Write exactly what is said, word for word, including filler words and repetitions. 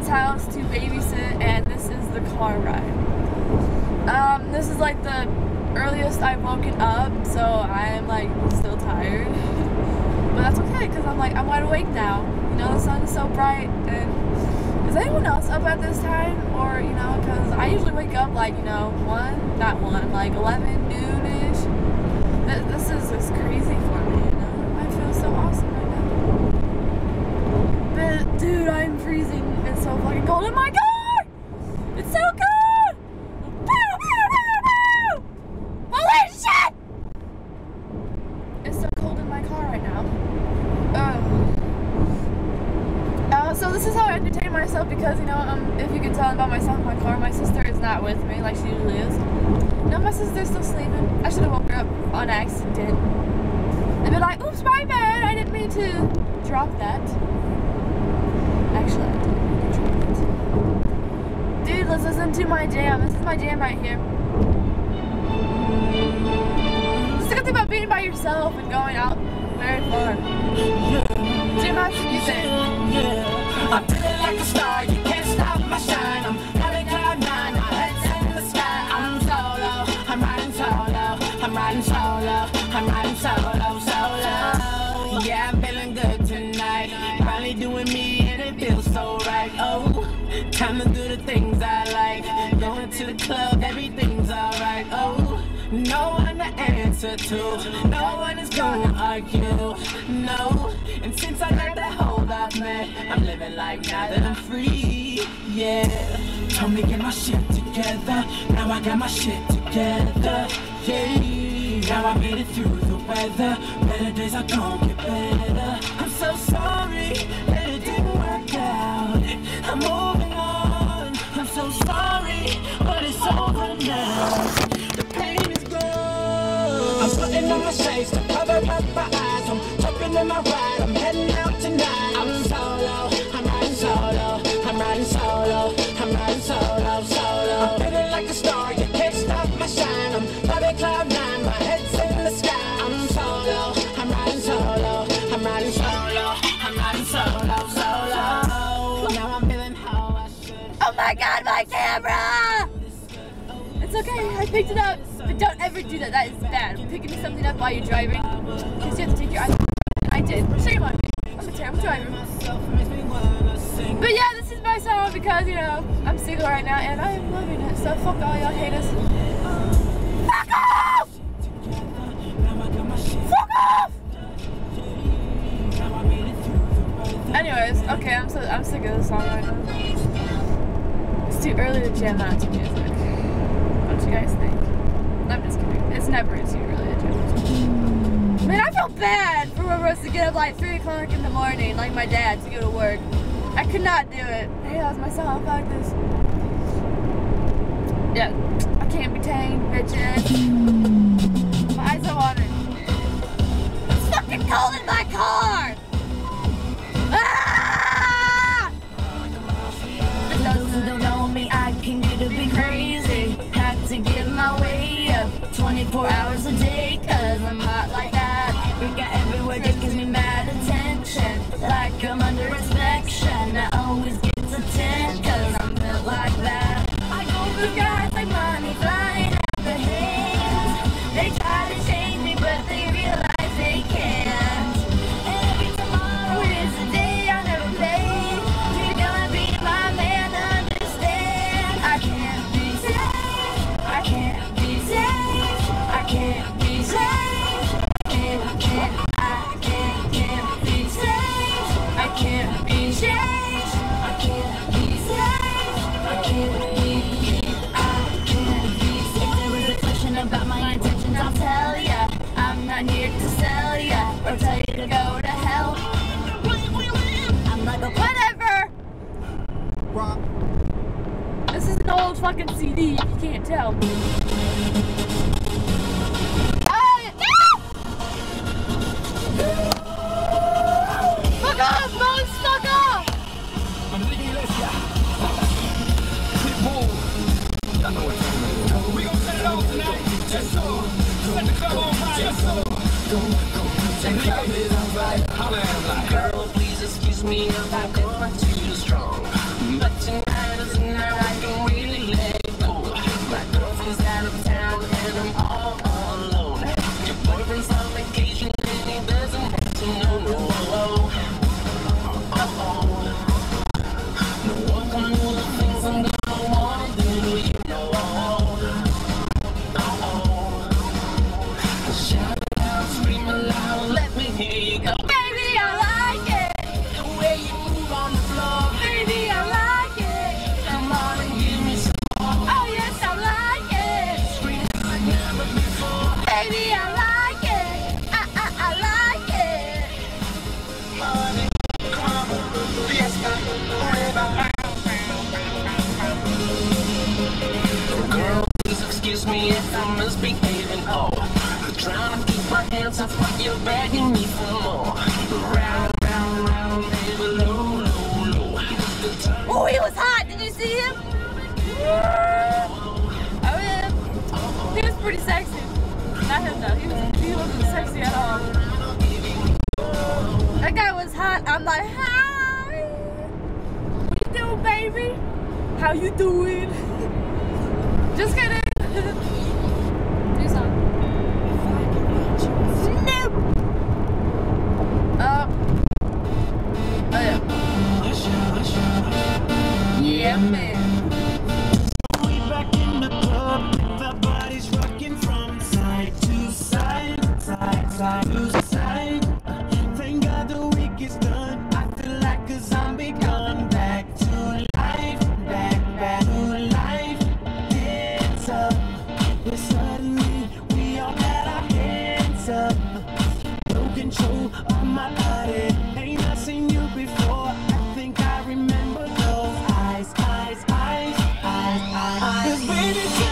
parents' house to babysit, and this is the car ride. Um, this is like the earliest I've woken up, so I'm like still tired. But that's okay, because I'm like, I'm wide awake now. You know, the sun is so bright, and is anyone else up at this time? Or, you know, because I usually wake up like, you know, one, not one, like eleven, noon-ish. This is just crazy for me, you know? I feel so awesome right now. But, dude, I'm freezing. It's so fucking cold in my car! It's so cold! Holy shit! It's so cold in my car right now. Um, uh, so this is how I entertain myself because, you know, um, if you can tell about myself in my car, my sister is not with me like she usually is. No, my sister's still sleeping. I should have woke her up on accident. And be like, oops, my bad. I didn't mean to drop that. Actually, I didn't mean to drop it. Dude, let's listen to my jam. This is my jam right here. It's a good thing about being by yourself and going out very far. Jam out some music. I'm feeling like a star. You can't stop my shine. I'm running cloud nine. My head's in the sky. I'm solo. I'm riding solo. I'm riding solo. I'm riding solo. Solo. Yeah, I'm feeling good tonight. Finally doing me and it feels so right. Oh, time to do the things I like. Going to the club, everything's alright. Oh, no one to answer to. No one is gonna argue. No, and since I got that hold off, man, I'm living life now that I'm free. Yeah, told me get my shit together. Now I got my shit together. Yeah, now I made it through the weather. Better days are gonna get better. I'm so sorry that it didn't work out. I'm moving on. I'm so sorry, but it's over now. The pain is gone. I'm putting on my shades to cover up my eyes. I'm jumping in my ride. I'm heading out tonight. I'm solo. I'm riding solo. I'm riding solo. I'm riding solo. Solo. I'm feeling like a star. You can't stop my shine. I'm flying cloud nine. My head's in the sky. I'm solo. I'm riding solo. I'm riding solo. I'm riding solo. Solo. Now I'm feeling how I should. Oh my god, my camera! It's okay, I picked it up. But don't ever do that, that is bad. Picking something up while you're driving. Because you have to take your eyes. I did. Shame on me. I'm a terrible driver. But yeah, this is my song because, you know, I'm single right now and I'm loving it. So fuck all y'all haters. Fuck off! Fuck off! Anyways, okay, I'm so I'm sick of this song right now. It's too early to jam out to music. What do you guys think? I'm just kidding. It's never too early to jam out to music. Man, I feel bad for us to get up like three o'clock in the morning, like my dad, to go to work. I could not do it. Hey, that was my song. Fuck this. Yeah, I can't be tamed, bitches. My eyes are watering. It's fucking cold in my car! Ah! Those who don't know me, I can get to be crazy. Had to get my way up twenty-four hours a day, cause I'm hot like that. We got everywhere, that gives me mad attention. Like I'm under inspection. I always get to ten, cause I'm built like that. I go for guys like money flying out the hands. They try to change me, but they realize they can't. Every tomorrow is a day I never played. You're gonna be my man, understand. I can't be saved. I can't be saved. I can't be saved. I can't, can't, I can't, can't be saved. I can't be changed. I can't be saved. I can't be, I can't be saved. If there was a question about my intentions, I'll tell ya. I'm not here to sell ya or tell you to go to hell. I'm like a Whatever! This is an old fucking C D, if you can't tell. Ah, fuck off, Bones! Fuck off! I'm leaving this guy. Pitbull. Y'all know what time it is. We gon' set it off tonight. Yes, sir. Set the club on fire. Yes, sir. Go, go. The club is on fire. Holla at him like, girl, please excuse me if I come too strong. But friends out of town and I'm all alone. Your boyfriend's on vacation and he doesn't have to know. No, oh, oh, oh. No one can do the things I'm gonna wanna do, you know. Oh, oh. Shout it out, scream aloud, let me hear you go. Baby, I like it. The way you move on the floor, Baby, I like it. come on and give me some more. Oh yes, I like it. Scream like never before. Baby, I like it. I, I, I like it. Money, karma, fiesta, forever. Girl, please excuse me if I'm misbehaving. Oh, trying to keep my hands off what you're begging me for more. Round, round, round, baby, low, low, low. The time Oh, he was hot. Did you see him? Oh yeah. He was pretty sexy. Not him though. He was. He wasn't sexy at all. That guy was hot. I'm like, hi. What you doing, baby? How you doing? Just kidding. Do something. Nope. Uh. Oh yeah. Yeah, man. we back in the club, the body's rocking from side to side, side, side to side. Thank God the week is done. I feel like a zombie gone back to life, back, back to life. Hands up, but suddenly we all got our hands up. No control of my body. Ain't I seen you before? I think I remember those eyes, eyes, eyes, eyes, eyes. 'Cause baby,